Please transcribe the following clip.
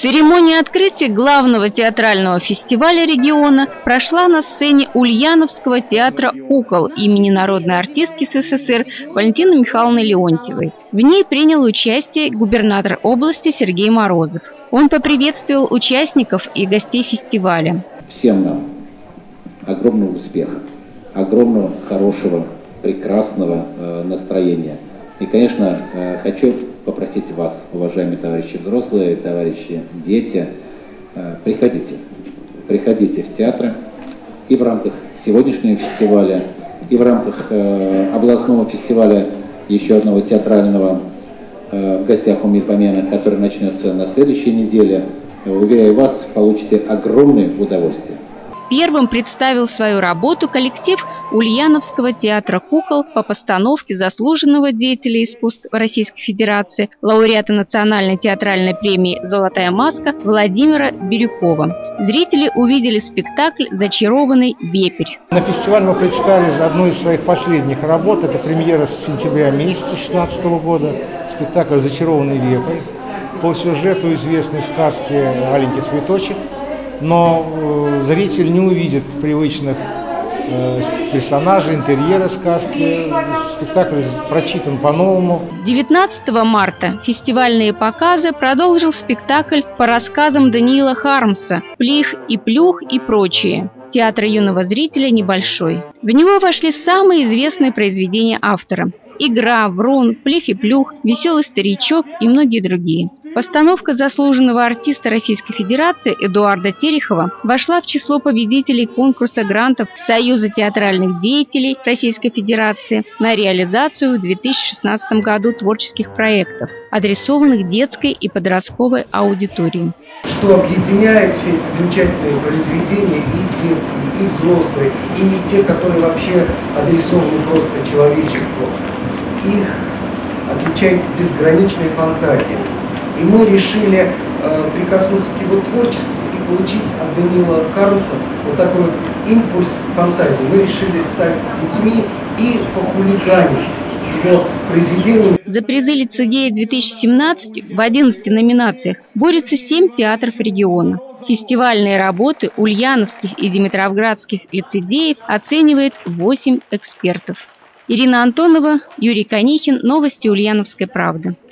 Церемония открытия главного театрального фестиваля региона прошла на сцене Ульяновского театра «Кукол» имени народной артистки СССР Валентины Михайловны Леонтьевой. В ней принял участие губернатор области Сергей Морозов. Он поприветствовал участников и гостей фестиваля. Всем нам огромного успеха, огромного, хорошего, прекрасного настроения. И, конечно, хочу попросить вас, уважаемые товарищи взрослые, товарищи дети, приходите в театры и в рамках сегодняшнего фестиваля, и в рамках областного фестиваля еще одного театрального в гостях у Мельпомена, который начнется на следующей неделе. Уверяю вас, получите огромное удовольствие. Первым представил свою работу коллектив Ульяновского театра «Кукол» по постановке заслуженного деятеля искусств Российской Федерации, лауреата национальной театральной премии «Золотая маска» Владимира Бирюкова. Зрители увидели спектакль «Зачарованный вепрь». На фестивале мы представили одну из своих последних работ. Это премьера с сентября месяца 2016 года. Спектакль «Зачарованный вепрь» по сюжету известной сказки «Аленький цветочек». Но зритель не увидит привычных персонажей, интерьера сказки. Спектакль прочитан по-новому. 19 марта фестивальные показы продолжил спектакль по рассказам Даниила Хармса «Плих и плюх и прочие». Театр юного зрителя небольшой. В него вошли самые известные произведения автора: «Игра», «Врун», «Плих и плюх», «Веселый старичок» и многие другие. Постановка заслуженного артиста Российской Федерации Эдуарда Терехова вошла в число победителей конкурса грантов Союза театральных деятелей Российской Федерации на реализацию в 2016 году творческих проектов, адресованных детской и подростковой аудитории. Что объединяет все эти замечательные произведения, и детские, и взрослые, и те, которые вообще адресованы просто человечеству, их отличает безграничная фантазия. И мы решили прикоснуться к его творчеству и получить от Даниила Хармса вот такой вот импульс фантазии. Мы решили стать детьми и похулиганить с его произведением. За призы лицедея 2017 в 11 номинациях борются 7 театров региона. Фестивальные работы ульяновских и димитровградских лицедеев оценивает 8 экспертов. Ирина Антонова, Юрий Конихин. Новости Ульяновской правды.